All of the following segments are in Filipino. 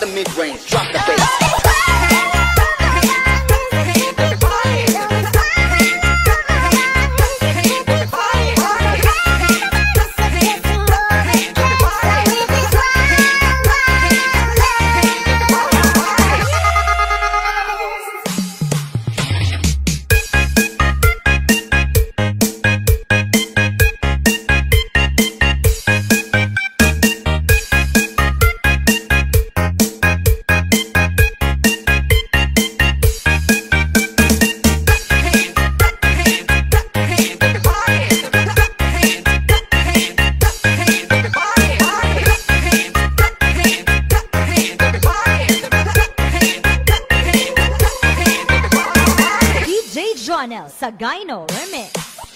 mid-range, drop the bass. Jonel Sagayno Remix.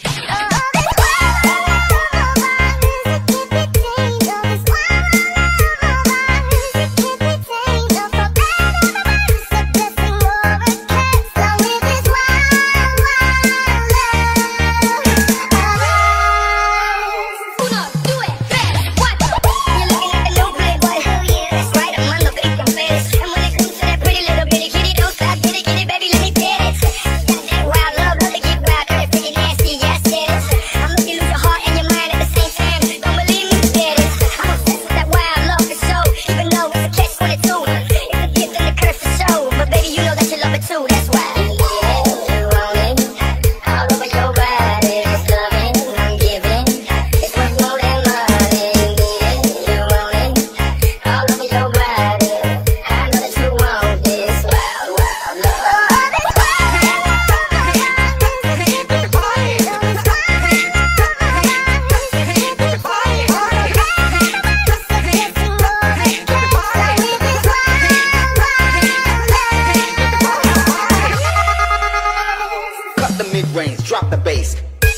Mid-range, drop the bass.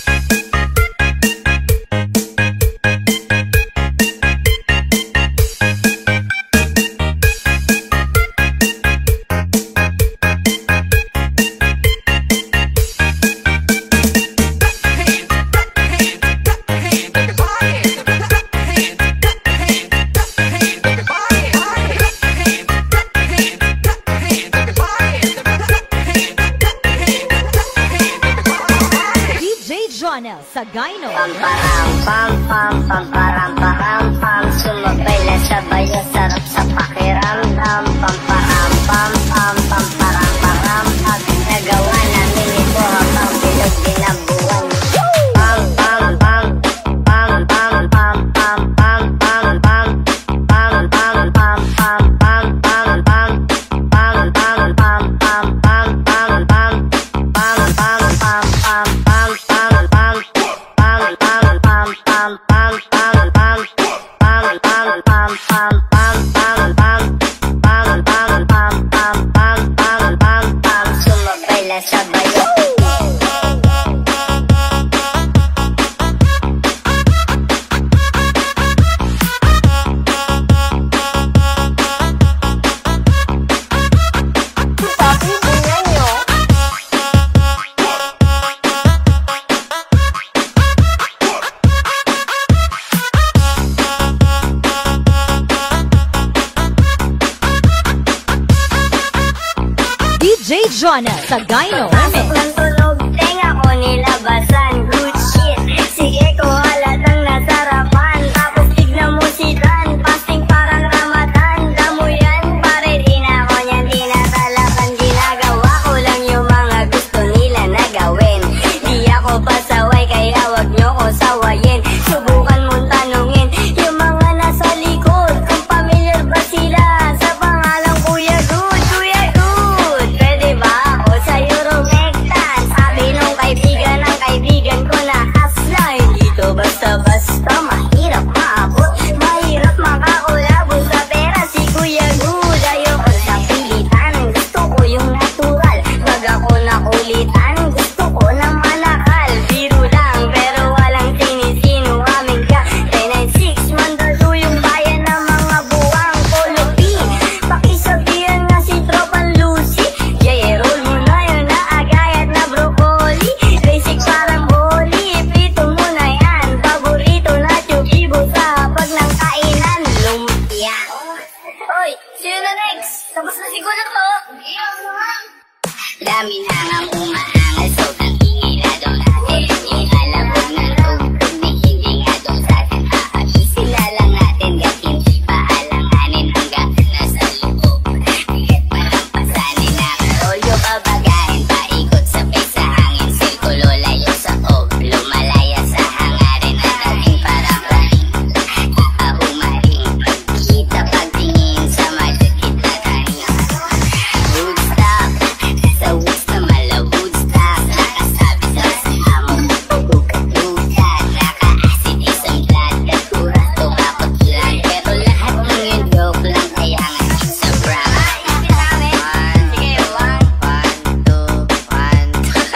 Jonel Sagayno. Pam, sumabay na sabay ang sarap sa pakiramdam. Pam, pag nagawa namin ito habang bilog dinabuan. DJ Jonel Sagayno Remix. Pasok ng tulog, tenga ko nilabasan. Good shit, sige ko halatang nasarapan. Tapos tignan mo si Dan, fasting parang Ramadan. Damo yan, pare di na ako niyan tinatalakan. Ginagawa ko lang yung mga gusto nila na gawin. Di ako pasaway, kaya wag nyo ko sawayin. Subukan mong tanungin yung mga nasa likod kung familiar ba sila sa pangalang Kuya Good. Kuya Good, pwede ba ako sa'yo rumektan? Sabi nung kaibigan ng kaibigan next! Tapos na siguro to! Dami na ang umaangal, sobrang ingay na doon natin. Ihalabog ng tugtog na hindi nga doon sa atin. Aabisin na lang natin, gat hindi pa alanganin hanggang nasa loob. Kahit malampasanin na rolyo, babagahin, paikot sabay sa hangin. Sirkulo layo sa og, lumalaya sa hangarin. Ang dating parang rahing, kakahumaring. Pagkita, pagtingin sa madagit na tayo. Woodstock, sa woods na mala Woodstock. Nakasabi sa sinamong pagkukat-lukat. Naka-acid isang blood, nagkuras to bakot lang. Pero lahat ng yun joke lang, kaya nga it's a prank. Sige, 1, 2, 1.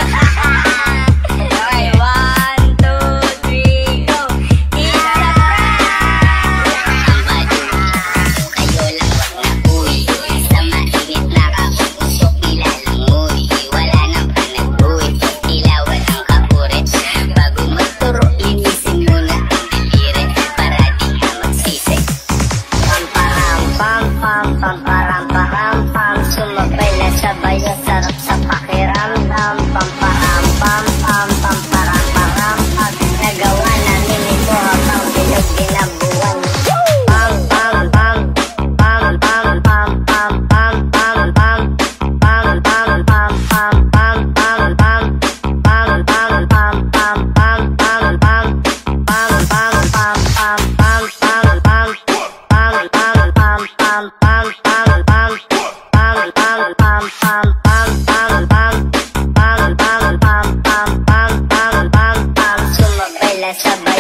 Okay, 1, 2, 3, go! It's a prank! Ang madumi, kayo lang wag na uy. Sa mainit na kausok, nilalangoy. Wala nang panagbuy, ilawan ang kapurit. Bago magturo, linisin muna ang daliri para di ka magsisi. Pamparam pam pam, pamparam param pam. Sumabay na sabay, ang sarap sa pakiramdam. Pamparam pam pam, pamparam param pam. Nagawa namin ito habang bilog dinabuan. Pam pam pam, pam pam pam pam pam pam pam. Pam pam pam pam pam pam pam. Pam pam pam pam pam pam pam. Pam pam pam pam pam pam pam. Pam pam pam pam pam pam pam. Pam pam pam pam pam pam pam. Pam pam pam pam pam pam pam pam. Sumabay lang sabay.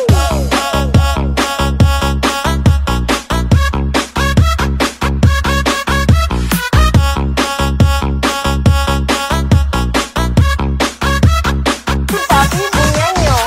Papi punya nyo.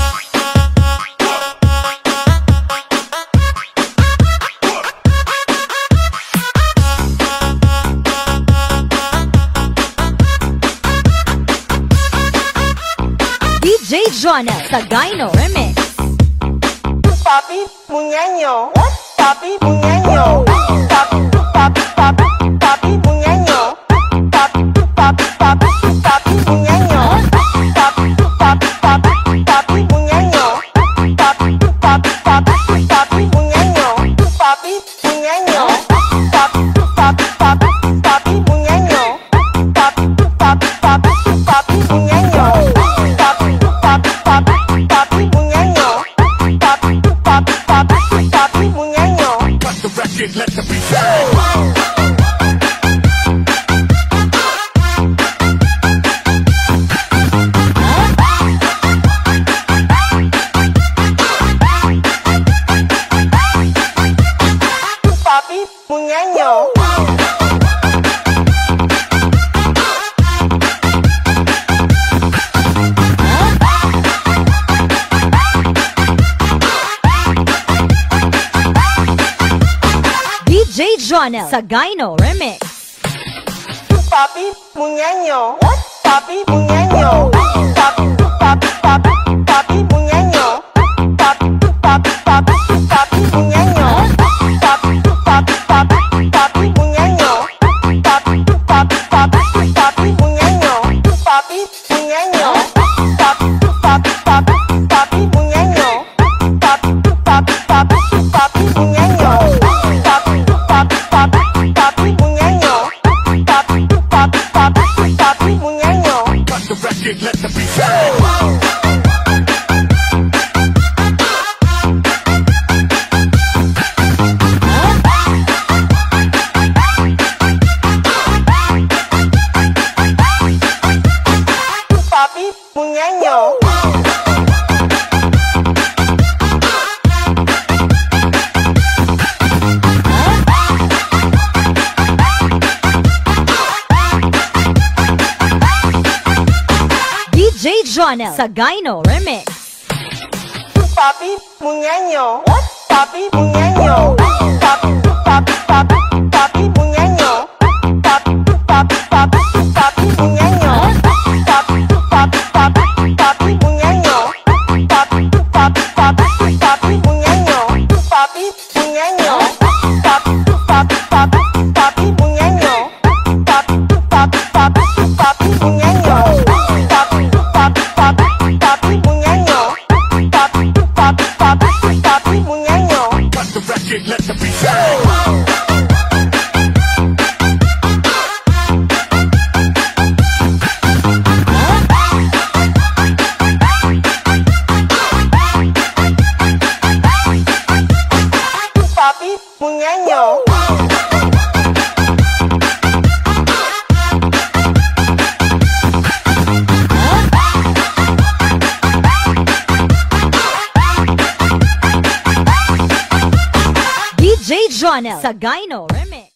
DJ Jonel Sagayno Remix. Papi punya nyo. Papi punya nyo. Papi papi papi papi punya nyo. Papi papi papi papi punya nyo. Papi papi papi papi punya nyo. Papi papi papi papi punya nyo. Papi punya nyo. Papi papi papi papi punya nyo. Papi papi papi papi punya nyo. Papi papi papi papi punya nyo. Papi papi papi papi punya nyo. Cut the record, let the beat play. Papi punya nyo. DJ Jonel Sagayno Remix. Papi punya nyo. Papi punya nyo. Papi papi papi papi punya nyo. Papi papi papi papi punya nyo. Papi papi papi papi punya nyo. Papi papi papi papi punya nyo. Papi punya nyo. Papi papi papi papi punya nyo. Papi papi papi papi punya nyo. Papi papi papi papi punya nyo. Papi papi papi papi punya nyo. Cut the record, let the beat play. Papi punya nyo. DJ Jonel Sagayno Remix. Papi punya nyo. Papi punya nyo. Papi papi papi papi punya nyo. Papi papi papi papi punya nyo. Papi papi papi papi punya nyo. Papi papi papi papi punya nyo. Papi punya nyo. Papi papi papi papi Jonel Sagayno Remix.